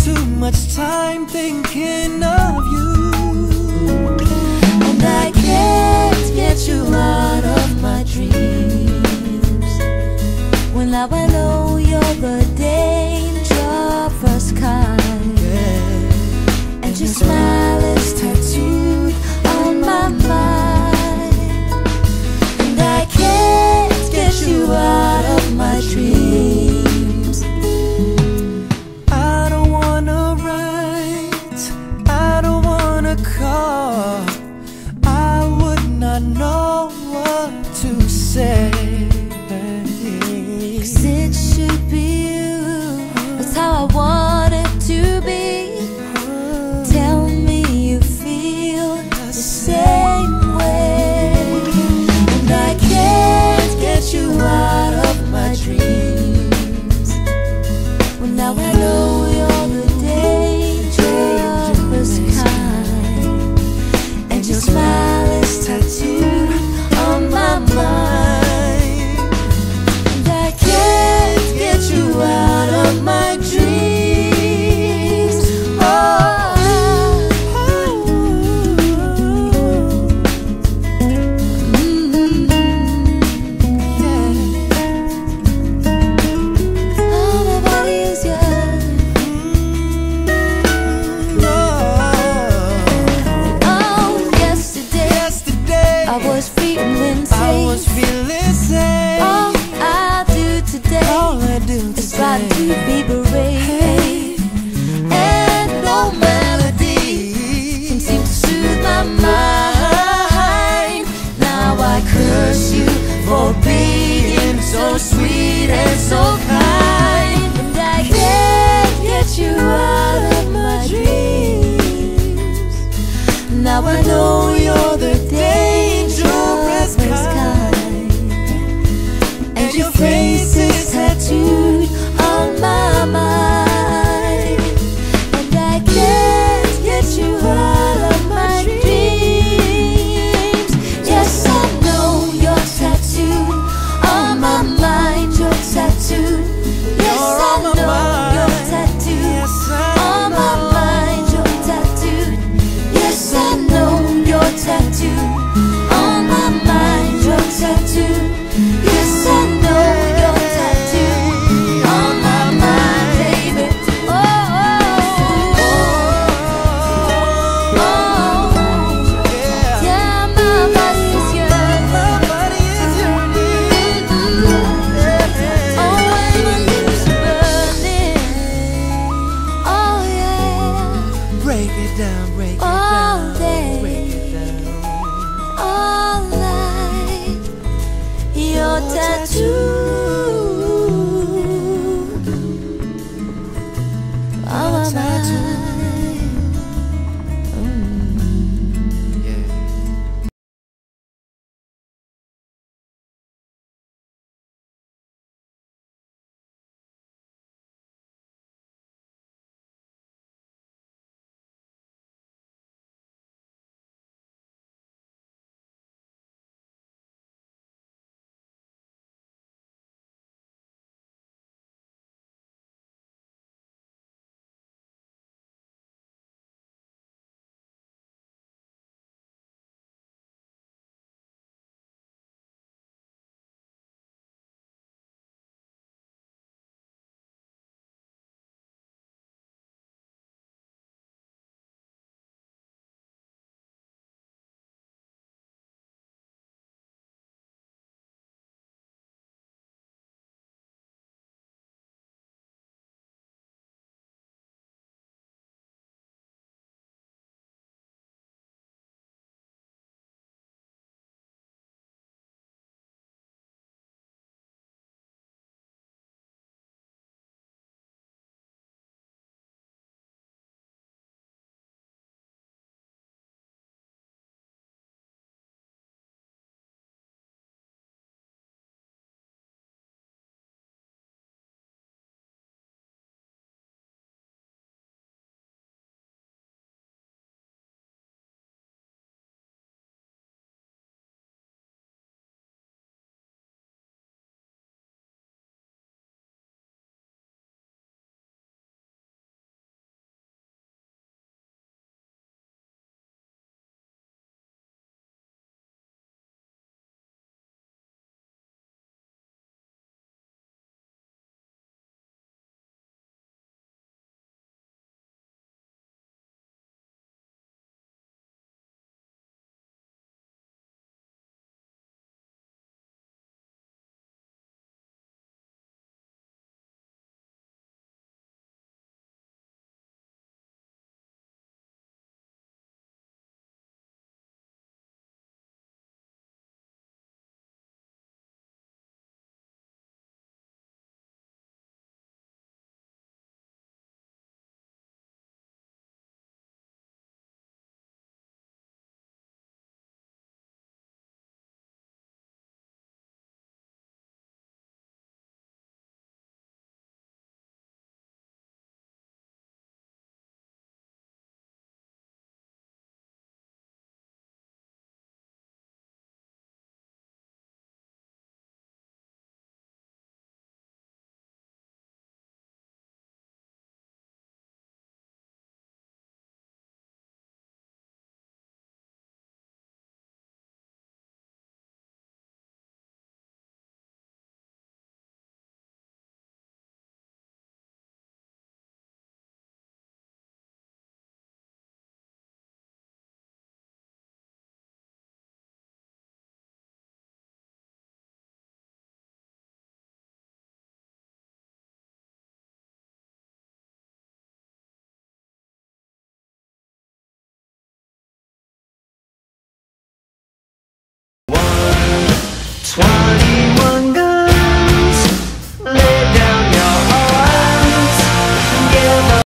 too much time thinking of you, and I can't get you out of my dreams. Well, now I know you're the dangerous kind, and your smile is tattooed on my mind, and I can't get you out of my dreams. I don't wanna write, I don't wanna call, I would not know what to say. 'Cause it should be you, that's how I want it to be. Tell me you feel the same way, and I can't get you out of my dreams. Well, now I know you're the dangerous kind, and your smile is tattooed on my mind, and I can't get you out of my dreams. Oh, oh, my body is yours. Oh, yesterday I was feeling I safe. was feeling safe. All I do today All I do is try to today, be brave, and no melody can seem to soothe my mind. Now I curse you for being so sweet and so kind, and I can't get you out of my dreams. Now I know you're the dangerous kind, and your face is tattooed on my mind, and I can't get you out of my dreams. Yes, I know you're tattooed on my mind. You're tattooed. Yes, You're I on my know mind. you're tattooed Yes, I on my know. mind. You're tattooed. Yes, I know you're tattooed on my mind. You're tattooed. Yes, I know you're tattooed on my mind, baby. Oh, oh, oh, yeah. yeah, my body is yours. My body is your Oh, when my lips are burning. Oh, yeah. Break it down, break it All down, day, break it down. all night, your tattoo. 21